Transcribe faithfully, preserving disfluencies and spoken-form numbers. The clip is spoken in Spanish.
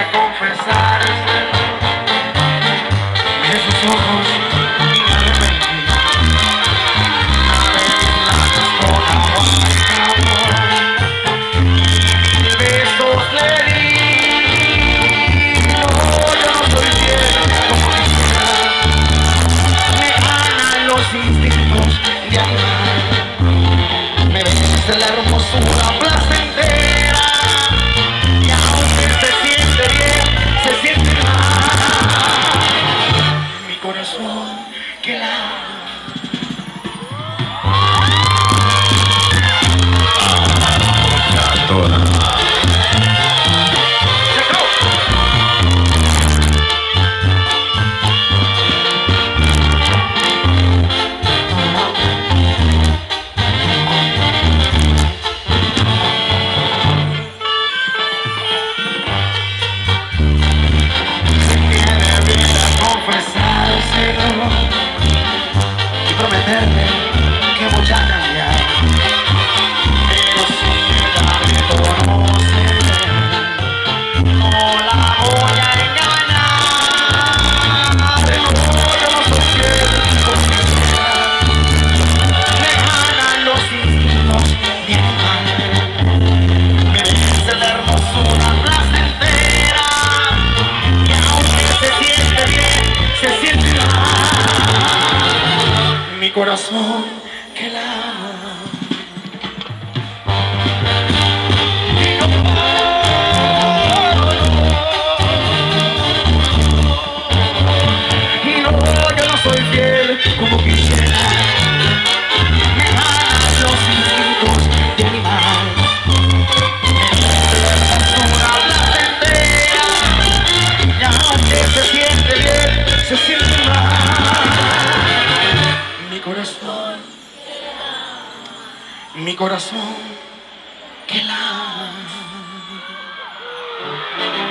a confesarse de sus ojos y me arrepentí. Lavé mis labios con agua y jabón y mil besos le di. No, yo no soy fiel como quisiera. Me ganan los instintos de animal. Me vence la hermosura placentera. Y aunque se siente bien, se siente mal. Mi corazón que la Toda. y prometerme que voy a cambiar, pero si me da de conocer, no la voy a engañar. No, yo no soy fiel como quisiera. Me ganan los instintos de animal. Me vence la hermosura placentera. Y aunque se siente bien, se siente mal. Mi corazón que la ama. Y no, y no, yo no soy fiel como quisiera. Me ganan los instintos de animal. Me vence la hermosura placentera. Y aunque se siente bien, se siente mal. Mi corazón, mi corazón que la ama.